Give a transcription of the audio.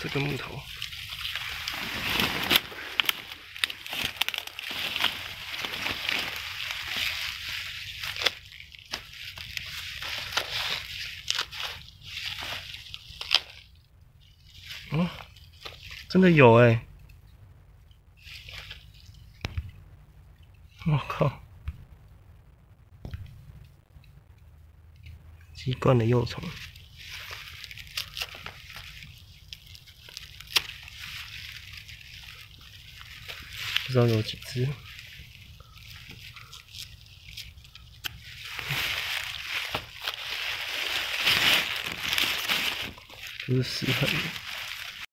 这个木头。哦，真的有哎！我靠！鸡冠的幼虫。 不知道有几只，不是死痕。